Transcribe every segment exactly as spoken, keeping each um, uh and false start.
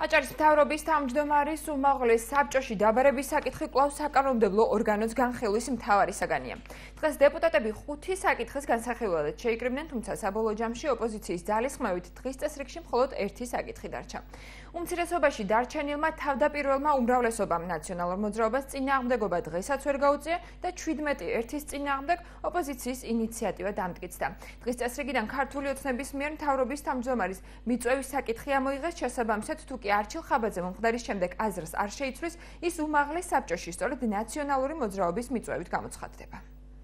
აჭარის მთავრობის თავმჯდომარის უმაღლეს საბჭოში დაბარების საკითხი კვლავ საკანონმდებლო ორგანოს განხილვის მთავარი საგანია. დღეს დეპუტატები ხუთი საკითხის განსახილველად შეიკრიბნენ, თუმცა საბოლოო ჯამში ოპოზიციის ძალისხმევით დღის წესრიგში მხოლოდ ერთი საკითხი დარჩა. უმცირესობაში დარჩენილმა თავდაპირველმა უმრავლესობამ ნაციონალურ მოძრაობას წინააღმდეგობა დღესაც ვერ გაუწია და ჩვიდმეტი ერთის წინააღმდეგ ოპოზიციის ინიციატივა დამტკიცდა. დღის წესრიგიდან ქართული ოცნების მიერ მთავრობის თავმჯდომარის მიწვევის საკითხი ამოიღეს, შესაბამისად თუ კი არჩილ ხაბაძე მომხდარის შემდეგ აზრს არ შეიცვლის, ის უმაღლეს საბჭოში სწორედ ნაციონალური მოძრაობის მიწვევით გამოცხადდება.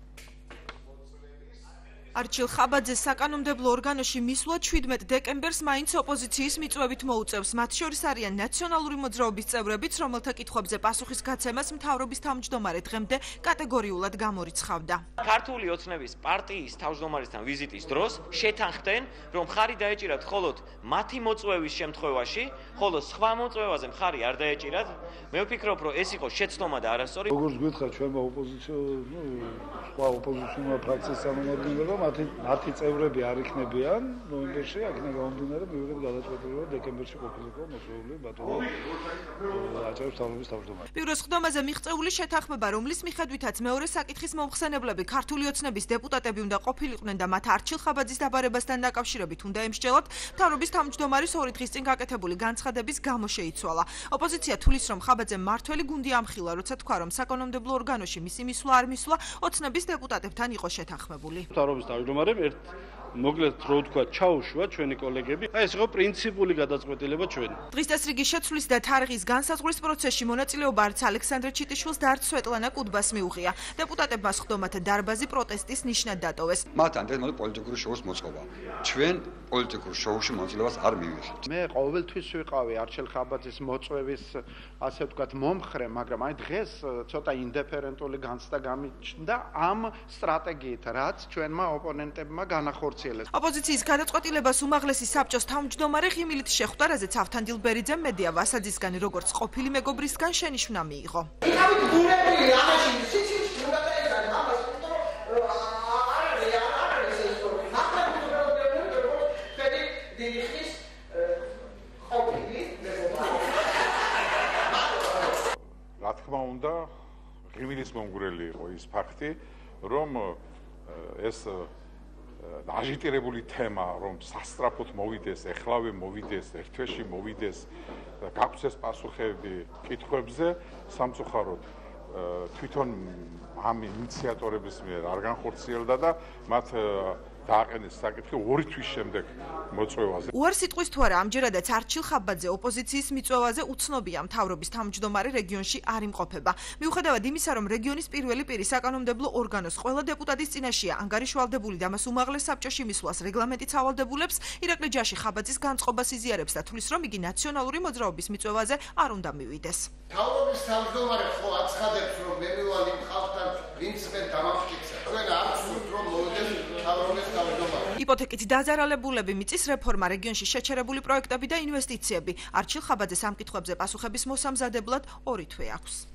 არჩილ ხაბაძეს საკანონმდებლო ორგანოში მისვლა ჩვიდმეტ დეკემბერს მაინც ოპოზიციის მიწვევით მოუწევს. მათ შორის არიან ნაციონალური მოძრაობის წევრებიც, რომელთა კითხვებზე პასუხის გაცემას მთავრობის თავმჯდომარე დღემდე კატეგორიულად გამორიცხავდა. ქართული ოცნების პარტიის თავმჯდომარესთან ვიზიტის დროს შეთანხმდნენ, რომ მხარი დაეჭირათ მხოლოდ მათი მოწვევის შემთხვევაში, ხოლო სხვა მოწვევაზე მხარი არ დაეჭირათ. მე ვფიქრობ, რომ ეს იყო შეცდომა და არასწორი. როგორც გითხრათ, ჩვენმა ოპოზიციო, ნუ სხვა ოპოზიციური ფრაქციის წარმომადგენლებმა მათი მათი წევრები არ იქნებიან ნოემბერში, აქედან გამომდინარე მივიღეთ გადაწყვეტილება, რომ დეკემბერში ყოფილიყო მოწვეული ბატონო აჭარის მთავრობის თავმჯდომარე. ბიუროს ხდომაზე მიღწეული შეთანხმება, რომლის მიხედვითაც მეორე საკითხის მომხსენებლები ქართული ოცნების დეპუტატები უნდა ყოფილიყვნენ და მათ არჩილ ხაბაძის დაბარებასთან დაკავშირებით უნდა ემსჯელოთ, მთავრობის თავმჯდომარის ორი დღის წინ გაკეთებული განცხადების გამო შეიცვალა. ოპოზიცია თulis, რომ ხაბაძემ მართველი გუნდი ამხილა, როცა თქვა, რომ საკანონმდებლო ორგანოში მისი მისვლა არ მისვლა, ოცნების დეპუტატებთან იყო შეთანხმებული. მთავრობის თავმჯდომარემ ერთ მოკლედ რო ვთქვა, ჩაუშვა ჩვენი კოლეგები. აი ეს იყო პრინციპული გადაწყვეტილება ჩვენი. დღის წესრიგის შეცვლის და თარიღის განსაზღვრის პროცესში მონაწილეობა არც ალექსანდრე ჩიტიშვილს და არც სვეტლანა კუდბას მიუღია. დეპუტატებმა სხდომათა დარბაზი პროტესტის ნიშნად დატოვეს. მათ ამდენად პოლიტიკური შოუს მოწყობა. ჩვენ პოლიტიკურ შოუში მონაწილეობას არ მივიღებთ. მე ყოველთვის ვიყავი არჩილ ხაბაძის მოწვევის, ასე ვთქვათ, მომხრე, მაგრამ აი დღეს ცოტა ინდიფერენტული განცდა გამიჩნდა ამ სტრატეგიით, რაც ჩვენმა ოპონენტებმა განახორციელეს. ოპოზიციის გადაწყვეტილებას უმაღლესი საბჭოს თავმჯდომარე ღიმილით შეხვდა, რაზეც ავთანდილ ბერიძემ მედია ვასაძისგან როგორც ყოფილი მეგობრისგან შენიშვნა მიიღო. რა თქმა უნდა, ღიმილის მომგვრელი იყო ის ფაქტი, რომ ეს აჟიტირებული თემა, რომ სასტრაფოდ მოვიდეს, ეხლავე მოვიდეს, ერთ თვეში მოვიდეს და გაქვს ეს პასუხები კითხვებზე, სამწუხაროდ თვითონ ამ ინიციატორების მიერ არ განხორციელდა და მათ დააყენეს საკითხი ორი თვის შემდეგ მოწვევაზე. უარსიტყვის თუ არა, ამჯერადაც არჩილ ხაბაძე ოპოზიციის მიწვევაზე უცნობია, მთავრობის თავმჯდომარე რეგიონში არ იმყოფება. მიუხედავად იმისა, რომ რეგიონის პირველი პირი საკანონმდებლო ორგანოს ყველა დეპუტატის წინაშია ანგარიშვალდებული და მას უმაღლეს საბჭოში მისვლას რეგლამენტიც ავალდებულებს, ირაკლი ჯაში ხაბაძის განწყობას იზიარებს და თulis, რომ იგი ნაციონალური მოძრაობის მიწვევაზე არ უნდა მივიდეს. მთავრობის თავმჯდომარე ხო აცხადებს, რომ მე მივალ იმ ხალხთან, ვინც მე დამამტკიცა. თქვენ არ გსურთ, რომ მოვიდეს მთავრობის იპოთეკით დაზარალებულები, მიწის რეფორმა, რეგიონში შეჩერებული პროექტები და ინვესტიციები. არჩილ ხაბაძეს ამ კითხვებზე პასუხების მოსამზადებლად ორი თვე აქვს.